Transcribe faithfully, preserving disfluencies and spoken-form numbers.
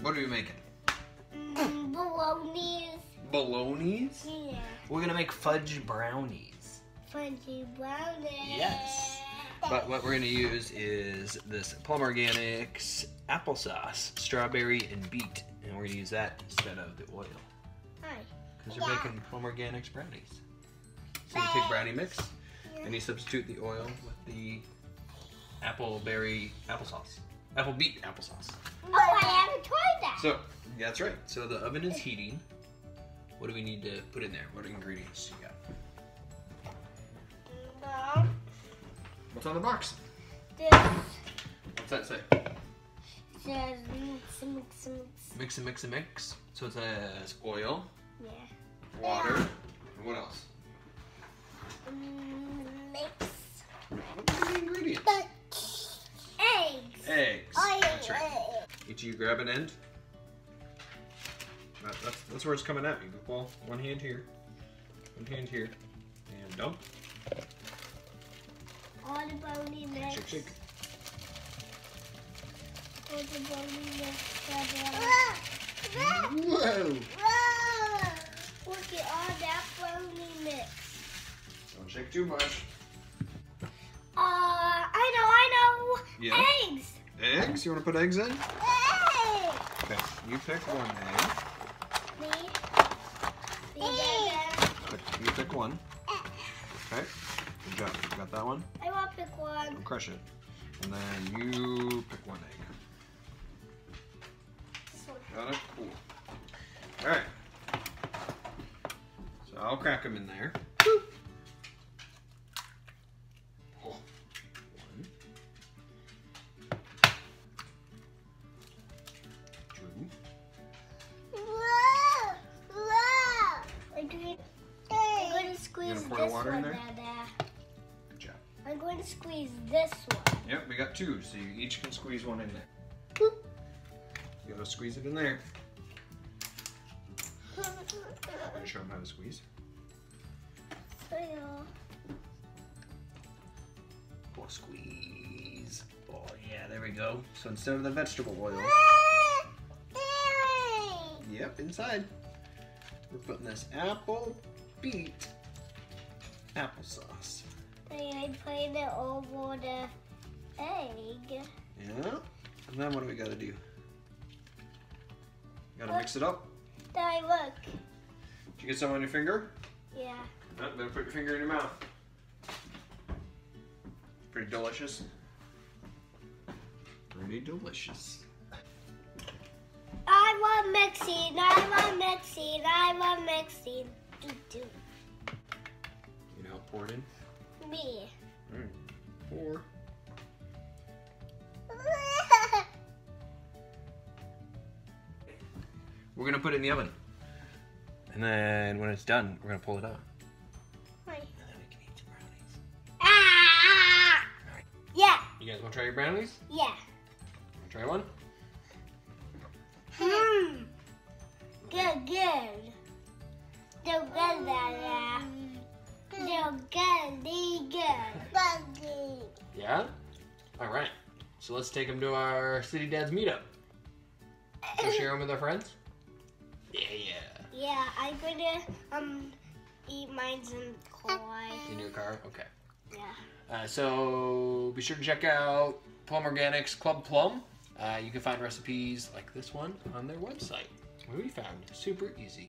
What are we making? Mm, bologna's. Bologna's? Yeah. We're gonna make fudge brownies. Fudgy brownies. Yes. But what we're gonna use is this Plum Organics applesauce, strawberry and beet, and we're gonna use that instead of the oil. Hi. Because we're Yeah. making Plum Organics brownies. So you take brownie mix and you substitute the oil with the appleberry applesauce. Apple beet applesauce. Oh, I haven't tried that. So, yeah, that's right. So the oven is heating. What do we need to put in there? What ingredients you got? No. What's on the box? This What's that say? says mix, mix, mix. Mix and mix and mix. So it says oil, Yeah. water, and what else? Mm, mix. What are the ingredients? Eggs. Eggs. Oh, That's right. Each of you grab an end. That, that's, that's where it's coming at me. Well, one hand here, one hand here, and dump. All the brownie mix. Shake, shake. All the brownie mix. Whoa! Whoa! Look at all that brownie mix. Don't shake too much. Uh, I know, I know. Yeah? Eggs. Eggs? You want to put eggs in? Eggs. Okay, you pick one egg. Me. Me. Pick- You pick one. Okay. Good job. You got that one? I want to pick one. Don't crush it. And then you pick one egg. Got it? Cool. Alright. So I'll crack them in there. Oh. One. Two. Whoa! Whoa! I'm going, I'm going to squeeze You gonna pour this the water one, in there? Dada. Good job. I'm going to squeeze this one. Yep, we got two, so you each can squeeze one in there. You gotta squeeze it in there. I'm gonna show them how to squeeze. Oh, squeeze. Oh, yeah, there we go. So instead of the vegetable oil, yep, inside, we're putting this apple beet applesauce. I put it over the egg. Yeah. And then what do we gotta do? Gotta mix it up. Daddy, look. Did you get some on your finger? Yeah. No, better put your finger in your mouth. Pretty delicious. Pretty delicious. I want mixing. I want mixing. I want mixing. Do do. You know, pour it in. Me. All right. Pour. We're gonna put it in the oven. And then when it's done, we're gonna pull it out. Wait. And then we can eat some brownies. Ah! Yeah. You guys wanna try your brownies? Yeah. Wanna try one? Hmm. Good, good. They're good, Dada. They're good. They're good. Yeah? All right. So let's take them to our City Dads meetup. Go share them with our friends? Yeah, yeah. Yeah, I'm gonna um eat mine in car. In your car? Okay. Yeah. Uh, so be sure to check out Plum Organics Club Plum. Uh, you can find recipes like this one on their website. What we found super easy.